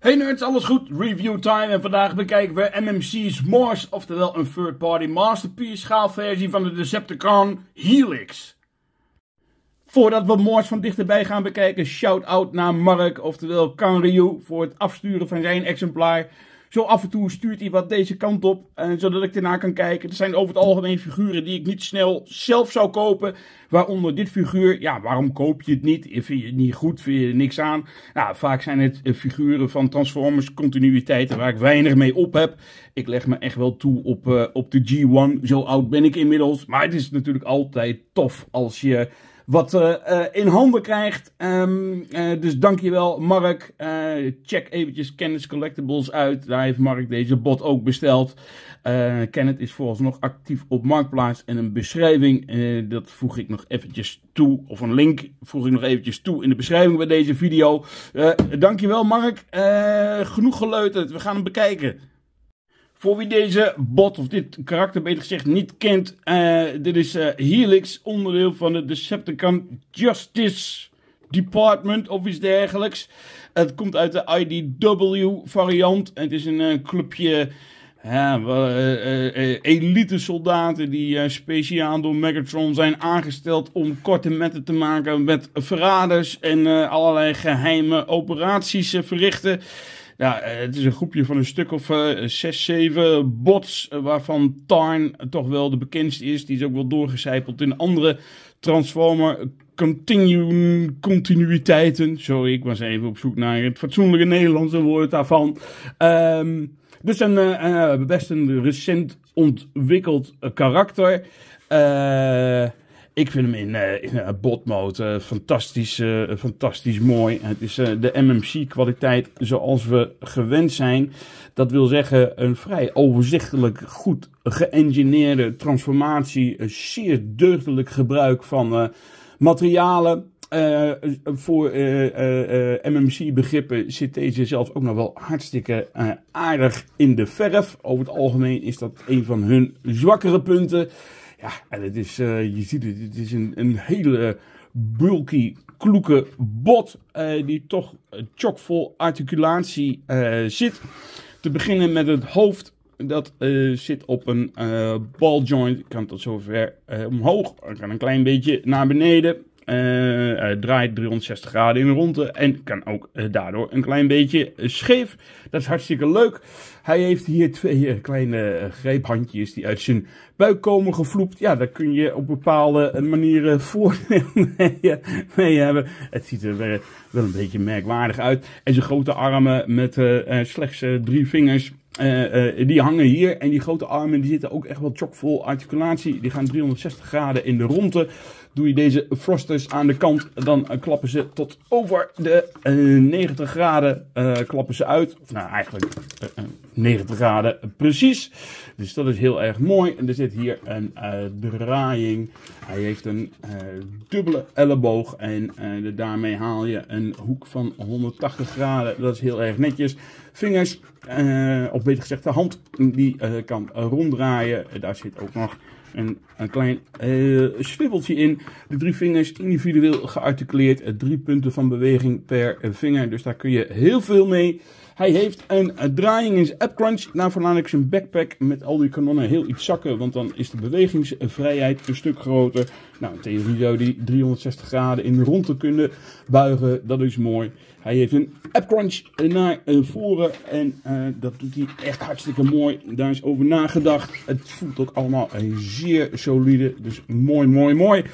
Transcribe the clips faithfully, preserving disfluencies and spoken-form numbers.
Hey nerds, alles goed? Review time en vandaag bekijken we M M C's Mars, oftewel een third-party masterpiece schaalversie van de Decepticon Helix. Voordat we Mars van dichterbij gaan bekijken, shout-out naar Mark, oftewel Kanryu, voor het afsturen van zijn exemplaar. Zo af en toe stuurt hij wat deze kant op, uh, zodat ik ernaar kan kijken. Er zijn over het algemeen figuren die ik niet snel zelf zou kopen. Waaronder dit figuur. Ja, waarom koop je het niet? Vind je het niet goed? Vind je er niks aan? Nou, vaak zijn het uh, figuren van Transformers continuïteiten waar ik weinig mee op heb. Ik leg me echt wel toe op, uh, op de G één. Zo oud ben ik inmiddels. Maar het is natuurlijk altijd tof als je wat uh, uh, in handen krijgt. Um, uh, dus dankjewel Mark. Uh, check eventjes Kenneth Collectibles uit. Daar heeft Mark deze bot ook besteld. Uh, Kenneth is vooralsnog actief op Marktplaats. En een beschrijving, uh, dat voeg ik nog eventjes toe. Of een link voeg ik nog eventjes toe in de beschrijving bij deze video. Uh, dankjewel Mark. Uh, genoeg geleuterd. We gaan hem bekijken. Voor wie deze bot, of dit karakter beter gezegd, niet kent, uh, dit is uh, Helix, onderdeel van de Decepticon Justice Department of iets dergelijks. Het komt uit de I D W variant. Het is een uh, clubje ja, uh, uh, uh, elite soldaten die uh, speciaal door Megatron zijn aangesteld om korte metten te maken met verraders en uh, allerlei geheime operaties uh, verrichten. Ja, het is een groepje van een stuk of uh, zes, zeven bots, uh, waarvan Tarn toch wel de bekendste is. Die is ook wel doorgecijpeld in andere Transformer continu continuïteiten. Sorry, ik was even op zoek naar het fatsoenlijke Nederlandse woord daarvan. Um, dus een uh, uh, best een recent ontwikkeld uh, karakter. Uh, Ik vind hem in, uh, in uh, botmode uh, fantastisch, uh, fantastisch mooi. Het is uh, de M M C kwaliteit zoals we gewend zijn. Dat wil zeggen een vrij overzichtelijk goed geëngineerde transformatie. Een zeer deugdelijk gebruik van uh, materialen. Uh, voor uh, uh, uh, M M C begrippen zit deze zelfs ook nog wel hartstikke uh, aardig in de verf. Over het algemeen is dat een van hun zwakkere punten. Ja, en het is, uh, je ziet het, het is een, een hele bulky, kloeke bot uh, die toch chockvol articulatie uh, zit. Te beginnen met het hoofd, dat uh, zit op een uh, balljoint. Ik kan tot zover uh, omhoog, ik kan een klein beetje naar beneden. Uh, uh, draait driehonderdzestig graden in de ronde en kan ook uh, daardoor een klein beetje uh, scheef. Dat is hartstikke leuk. Hij heeft hier twee uh, kleine uh, greephandjes die uit zijn buik komen gevloept. Ja, daar kun je op bepaalde uh, manieren voordeel mee, uh, mee hebben. Het ziet er uh, wel een beetje merkwaardig uit. En zijn grote armen met uh, uh, slechts uh, drie vingers. Uh, uh, die hangen hier en die grote armen die zitten ook echt wel chockvol articulatie. Die gaan driehonderdzestig graden in de ronde. Doe je deze thrusters aan de kant, dan uh, klappen ze tot over de uh, negentig graden uh, klappen ze uit. Of nou eigenlijk uh, negentig graden precies. Dus dat is heel erg mooi. En er zit hier een uh, draaiing. Hij heeft een uh, dubbele elleboog en uh, de, daarmee haal je een hoek van honderdtachtig graden. Dat is heel erg netjes. Vingers, uh, of beter gezegd de hand, die uh, kan uh, ronddraaien. Daar zit ook nog een, een klein uh, swiveltje in. De drie vingers individueel gearticuleerd. Uh, drie punten van beweging per uh, vinger. Dus daar kun je heel veel mee. Hij heeft een uh, draaiing in zijn AppCrunch. Daarvoor laat ik zijn backpack met al die kanonnen heel iets zakken. Want dan is de bewegingsvrijheid een stuk groter. Nou, in theorie zou die driehonderdzestig graden in de ronde kunnen buigen. Dat is mooi. Hij heeft een AppCrunch naar uh, voren. En uh, dat doet hij echt hartstikke mooi. Daar is over nagedacht. Het voelt ook allemaal uh, zeer solide. Dus mooi, mooi, mooi.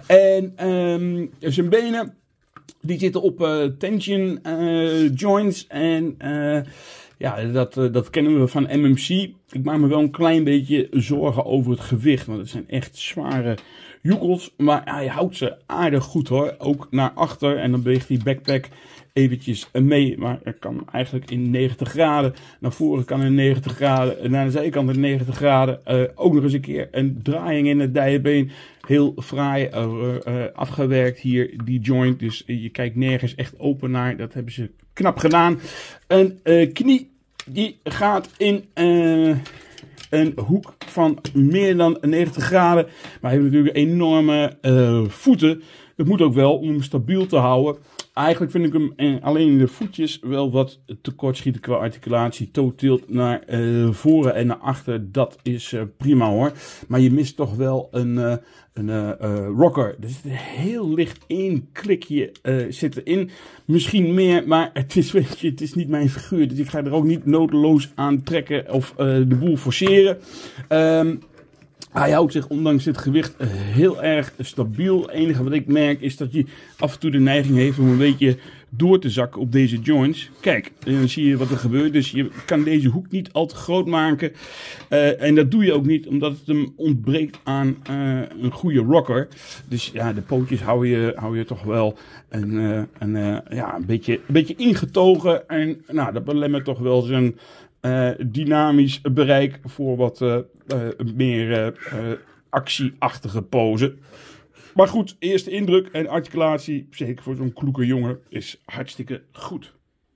En um, zijn benen. Die zitten op uh, tension uh, joints en uh, ja, dat, uh, dat kennen we van M M C. Ik maak me wel een klein beetje zorgen over het gewicht, want het zijn echt zware joekels. Maar hij houdt ze aardig goed hoor, ook naar achter en dan beweegt die backpack eventjes mee. Maar er kan eigenlijk in negentig graden, naar voren kan in negentig graden, naar de zijkant in negentig graden. Uh, ook nog eens een keer een draaiing in het dijbeen. Heel fraai uh, uh, afgewerkt hier, die joint. Dus uh, je kijkt nergens echt open naar. Dat hebben ze knap gedaan. Een uh, knie, die gaat in uh, een hoek van meer dan negentig graden. Maar hij heeft natuurlijk enorme uh, voeten. Het moet ook wel om hem stabiel te houden. Eigenlijk vind ik hem eh, alleen in de voetjes wel wat tekortschieten qua articulatie. Toe-tilt naar uh, voren en naar achter, dat is uh, prima hoor. Maar je mist toch wel een, uh, een uh, uh, rocker. Er zit een heel licht één klikje uh, zit erin. Misschien meer, maar het is, weet je, het is niet mijn figuur. Dus ik ga er ook niet nodeloos aan trekken of uh, de boel forceren. Um, Hij houdt zich ondanks dit gewicht heel erg stabiel. Het enige wat ik merk is dat je af en toe de neiging heeft om een beetje door te zakken op deze joints. Kijk, dan zie je wat er gebeurt. Dus je kan deze hoek niet al te groot maken. Uh, en dat doe je ook niet omdat het hem ontbreekt aan uh, een goede rocker. Dus ja, de pootjes hou je, hou je toch wel een, uh, een, uh, ja, een, beetje, een beetje ingetogen. En nou, dat belemmert toch wel zijn Uh, dynamisch bereik voor wat uh, uh, meer uh, uh, actieachtige pose. Maar goed, eerste indruk en articulatie, zeker voor zo'n kloeke jongen, is hartstikke goed.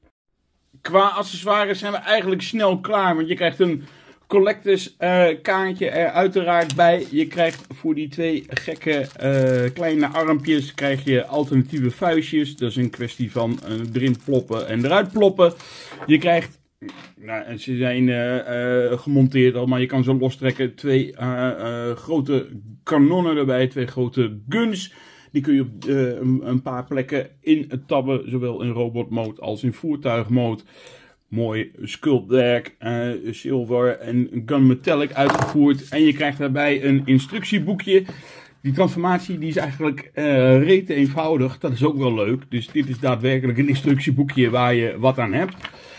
Qua accessoires zijn we eigenlijk snel klaar, want je krijgt een collectors uh, kaartje er uiteraard bij. Je krijgt voor die twee gekke uh, kleine armpjes krijg je alternatieve vuistjes. Dat is een kwestie van uh, erin ploppen en eruit ploppen. Je krijgt, nou, ze zijn uh, uh, gemonteerd al, maar je kan ze lostrekken. Twee uh, uh, grote kanonnen erbij, twee grote guns. Die kun je op uh, een, een paar plekken in tabben, zowel in robotmode als in voertuigmode. Mooi sculptwerk, uh, zilver en gunmetallic uitgevoerd. En je krijgt daarbij een instructieboekje. Die transformatie die is eigenlijk uh, rete eenvoudig. Dat is ook wel leuk. Dus dit is daadwerkelijk een instructieboekje waar je wat aan hebt.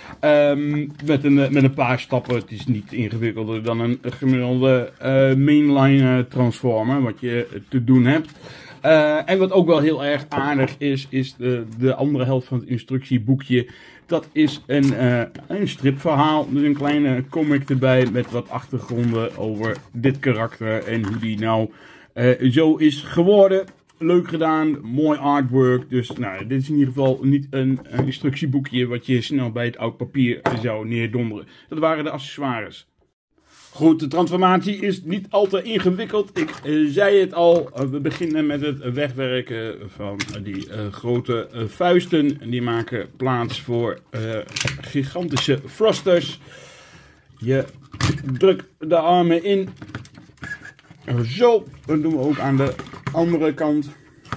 Um, met, een, met een paar stappen. Het is niet ingewikkelder dan een gemiddelde uh, mainline uh, transformer. Wat je te doen hebt. Uh, en wat ook wel heel erg aardig is, is de, de andere helft van het instructieboekje. Dat is een, uh, een stripverhaal. Dus een kleine comic erbij met wat achtergronden over dit karakter. En hoe die nou uh, zo is geworden. Leuk gedaan, mooi artwork. Dus nou, dit is in ieder geval niet een, een instructieboekje wat je snel bij het oud papier zou neerdonderen. Dat waren de accessoires. Goed, de transformatie is niet al te ingewikkeld. Ik uh, zei het al, uh, we beginnen met het wegwerken van uh, die uh, grote uh, vuisten. Die maken plaats voor uh, gigantische thrusters. Je drukt de armen in. Zo, dat doen we ook aan de andere kant.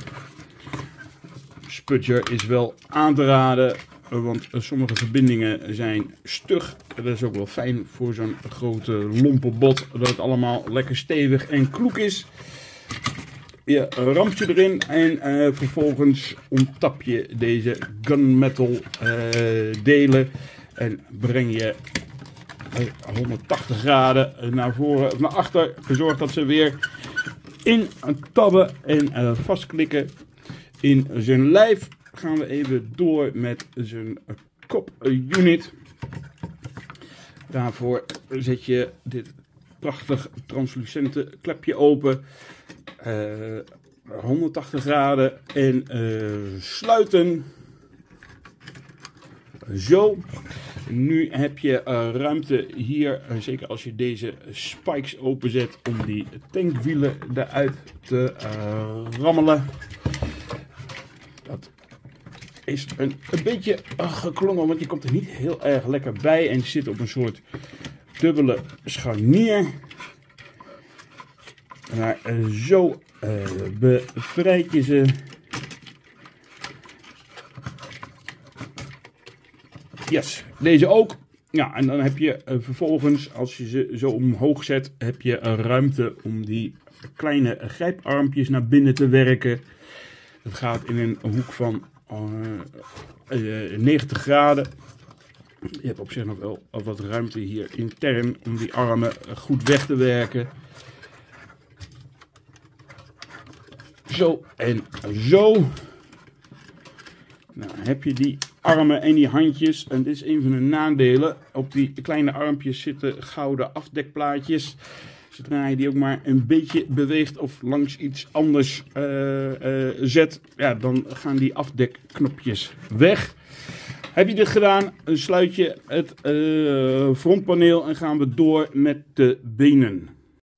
Spudger is wel aan te raden, want sommige verbindingen zijn stug. Dat is ook wel fijn voor zo'n grote lompe bot, dat het allemaal lekker stevig en kloek is. Je ramt je erin en uh, vervolgens onttap je deze gunmetal uh, delen en breng je honderdtachtig graden naar voren of naar achter. Zorg dat ze weer in tabben en uh, vastklikken. In zijn lijf gaan we even door met zijn kop-unit. Daarvoor zet je dit prachtig translucente klepje open. Uh, honderdtachtig graden en uh, sluiten. Zo. Nu heb je uh, ruimte hier, uh, zeker als je deze spikes openzet, om die tankwielen eruit te uh, rammelen. Dat is een, een beetje uh, geklongen, want je komt er niet heel erg lekker bij en je zit op een soort dubbele scharnier. Maar uh, zo uh, bevrijd je ze. Yes, deze ook. Ja, en dan heb je uh, vervolgens, als je ze zo omhoog zet, heb je uh, ruimte om die kleine grijparmpjes naar binnen te werken. Dat gaat in een hoek van uh, uh, negentig graden. Je hebt op zich nog wel wat ruimte hier intern om die armen goed weg te werken. Zo en zo. Nou, heb je die armen en die handjes. En dit is een van de nadelen. Op die kleine armpjes zitten gouden afdekplaatjes. Zodra je die ook maar een beetje beweegt of langs iets anders uh, uh, zet, ja, dan gaan die afdekknopjes weg. Heb je dit gedaan, sluit je het uh, frontpaneel en gaan we door met de benen.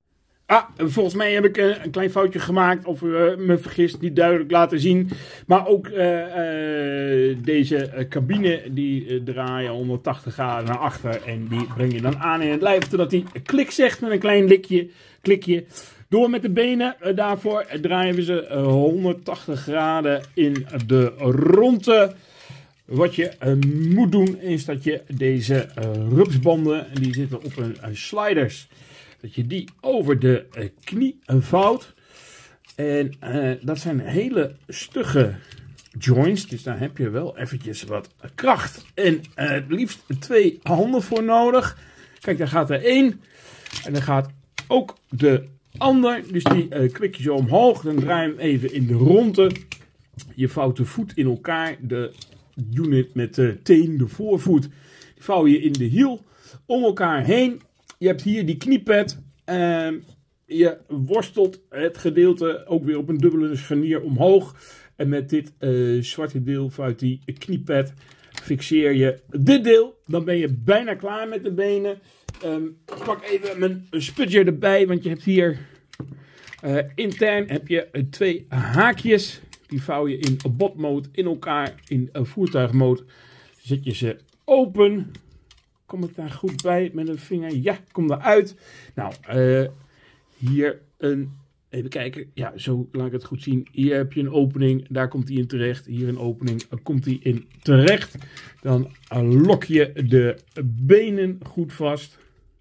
Ah, volgens mij heb ik een, een klein foutje gemaakt of uh, me vergist, niet duidelijk laten zien. Maar ook uh, uh, deze uh, cabine die uh, draaien honderdtachtig graden naar achter en die breng je dan aan in het lijf totdat hij klik zegt met een klein likje, klikje. Door met de benen, uh, daarvoor draaien we ze uh, honderdtachtig graden in de ronde. Wat je uh, moet doen is dat je deze uh, rupsbanden, die zitten op een uh, sliders, dat je die over de uh, knie uh, vouwt. En uh, dat zijn hele stugge joints, dus daar heb je wel eventjes wat kracht. En uh, het liefst twee handen voor nodig. Kijk, daar gaat er één. En dan gaat ook de ander, dus die uh, klik je zo omhoog. Dan draai je hem even in de ronde. Je vouwt de voet in elkaar, de unit met de teen, de voorvoet, die vouw je in de hiel om elkaar heen. Je hebt hier die kniepad. Uh, je worstelt het gedeelte ook weer op een dubbele scharnier omhoog. En met dit uh, zwarte deel vanuit die kniepad fixeer je dit deel. Dan ben je bijna klaar met de benen. Um, ik pak even mijn spudger erbij, want je hebt hier uh, intern heb je uh, twee haakjes. Die vouw je in botmode in elkaar, in uh, voertuigmode. Zet je ze open. Kom ik daar goed bij met een vinger? Ja, kom eruit. Nou, uh, hier een, even kijken. Ja, zo laat ik het goed zien. Hier heb je een opening, daar komt hij in terecht. Hier een opening, daar komt hij in terecht. Dan uh, lok je de benen goed vast.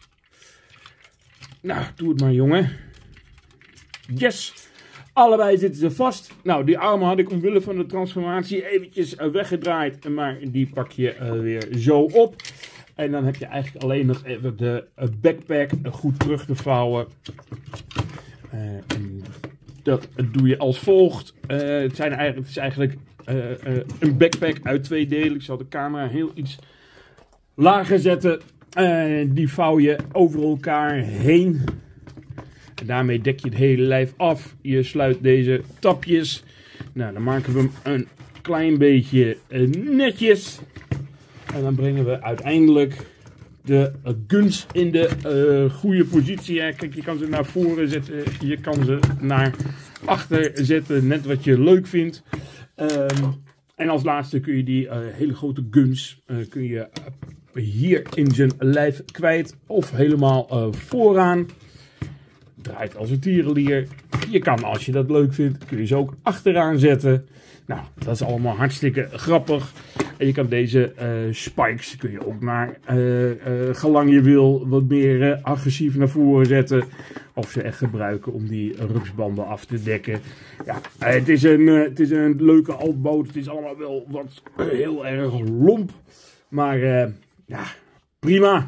Nou, doe het maar, jongen. Yes! Allebei zitten ze vast. Nou, die armen had ik omwille van de transformatie eventjes uh, weggedraaid. Maar die pak je uh, weer zo op. En dan heb je eigenlijk alleen nog even de uh, backpack uh, goed terug te vouwen. Uh, en dat doe je als volgt. Uh, het, zijn eigenlijk, het is eigenlijk uh, uh, een backpack uit twee delen. Ik zal de camera heel iets lager zetten. Uh, die vouw je over elkaar heen. En daarmee dek je het hele lijf af. Je sluit deze tapjes. Nou, dan maken we hem een klein beetje uh, netjes. En dan brengen we uiteindelijk de uh, guns in de uh, goede positie. Ja, kijk, je kan ze naar voren zetten. Je kan ze naar achter zetten. Net wat je leuk vindt. Um, en als laatste kun je die uh, hele grote guns uh, kun je uh, hier in zijn lijf kwijt. Of helemaal uh, vooraan. Draait als een tierenlier. Je kan, als je dat leuk vindt, kun je ze ook achteraan zetten. Nou, dat is allemaal hartstikke grappig. En je kan deze uh, spikes, kun je ook naar uh, uh, gelang je wil, wat meer uh, agressief naar voren zetten. Of ze echt gebruiken om die rupsbanden af te dekken. Ja, uh, het, is een, uh, het is een leuke altboot. Het is allemaal wel wat uh, heel erg lomp. Maar uh, ja, prima.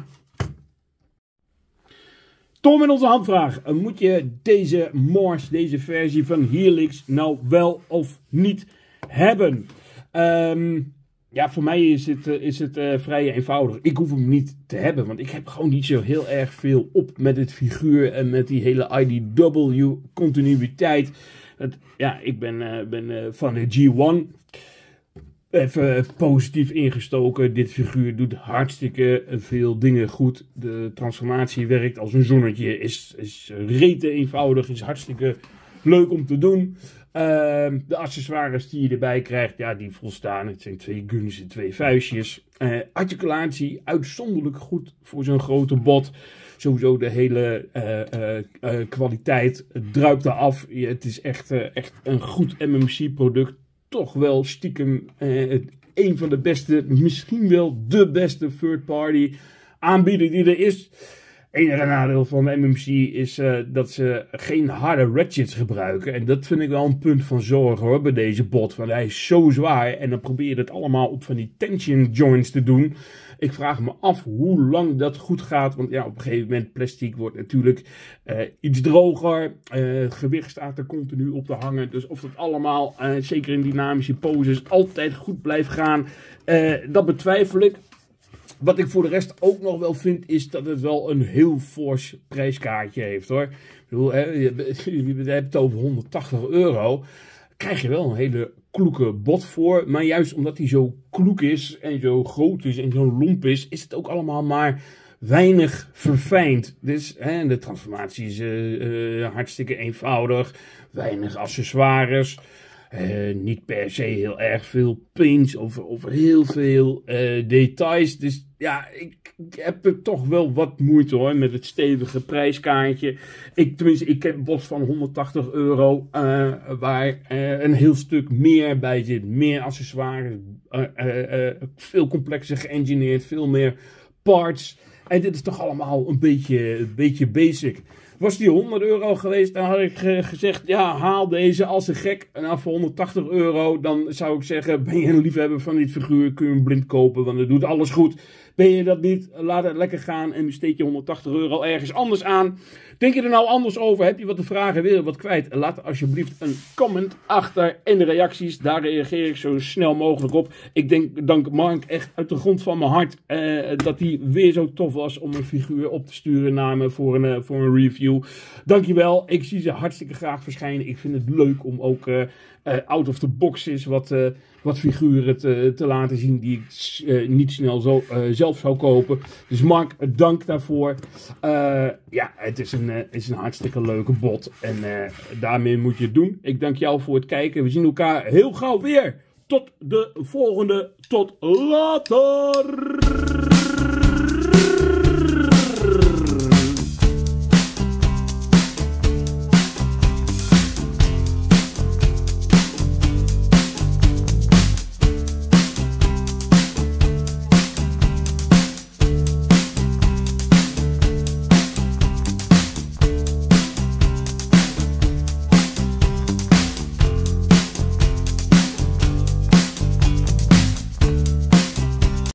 Tom in onze handvraag. Moet je deze Morse, deze versie van Helix nou wel of niet hebben? Um, ja, voor mij is het, is het uh, vrij eenvoudig. Ik hoef hem niet te hebben, want ik heb gewoon niet zo heel erg veel op met het figuur en met die hele I D W continuïteit. Het, ja, ik ben, uh, ben uh, van de G één. Even positief ingestoken. Dit figuur doet hartstikke veel dingen goed. De transformatie werkt als een zonnetje. Is, is rete eenvoudig. Is hartstikke leuk om te doen. Uh, de accessoires die je erbij krijgt, ja, die volstaan. Het zijn twee guns en twee vuistjes. Uh, articulatie, uitzonderlijk goed voor zo'n grote bot. Sowieso de hele uh, uh, uh, kwaliteit druipt eraf. Ja, het is echt, uh, echt een goed M M C product. Toch wel stiekem uh, een van de beste, misschien wel de beste third party aanbieder die er is. Enige nadeel van de M M C is uh, dat ze geen harde ratchets gebruiken. En dat vind ik wel een punt van zorg hoor, bij deze bot. Want hij is zo zwaar en dan probeer je het allemaal op van die tension joints te doen. Ik vraag me af hoe lang dat goed gaat. Want ja, op een gegeven moment plastic wordt natuurlijk uh, iets droger. Uh, het gewicht staat er continu op te hangen. Dus of dat allemaal, uh, zeker in dynamische poses, altijd goed blijft gaan. Uh, dat betwijfel ik. Wat ik voor de rest ook nog wel vind, is dat het wel een heel fors prijskaartje heeft hoor. Ik bedoel, hè, je, je hebt het over honderdtachtig euro. Krijg je wel een hele kloeke bot voor. Maar juist omdat hij zo kloek is en zo groot is en zo lomp is, is het ook allemaal maar weinig verfijnd. Dus hè, de transformatie is uh, uh, hartstikke eenvoudig. Weinig accessoires. Uh, niet per se heel erg veel paints of, of heel veel uh, details. Dus ja, ik, ik heb er toch wel wat moeite hoor met het stevige prijskaartje. Ik, tenminste, ik heb een bod van honderdtachtig euro uh, waar uh, een heel stuk meer bij zit. Meer accessoires, uh, uh, uh, veel complexer geëngineerd, veel meer parts. En dit is toch allemaal een beetje, een beetje basic. Was die honderd euro geweest, dan had ik uh, gezegd, ja, haal deze als een gek. En nou, voor honderdtachtig euro, dan zou ik zeggen, ben je een liefhebber van dit figuur, kun je hem blind kopen, want het doet alles goed. Ben je dat niet, laat het lekker gaan en besteed je honderdtachtig euro ergens anders aan. Denk je er nou anders over? Heb je wat te vragen? Wil je wat kwijt? Laat alsjeblieft een comment achter in de reacties. Daar reageer ik zo snel mogelijk op. Ik denk, dank Mark echt uit de grond van mijn hart eh, dat hij weer zo tof was om een figuur op te sturen naar me voor een, uh, voor een review. Dankjewel. Ik zie ze hartstikke graag verschijnen. Ik vind het leuk om ook uh, uh, out of the box is wat, uh, wat figuren te, te laten zien die ik uh, niet snel zo, uh, zelf zou kopen. Dus Mark, dank daarvoor. Uh, ja, het is een, uh, is een hartstikke leuke bot. En uh, daarmee moet je het doen. Ik dank jou voor het kijken. We zien elkaar heel gauw weer. Tot de volgende. Tot later.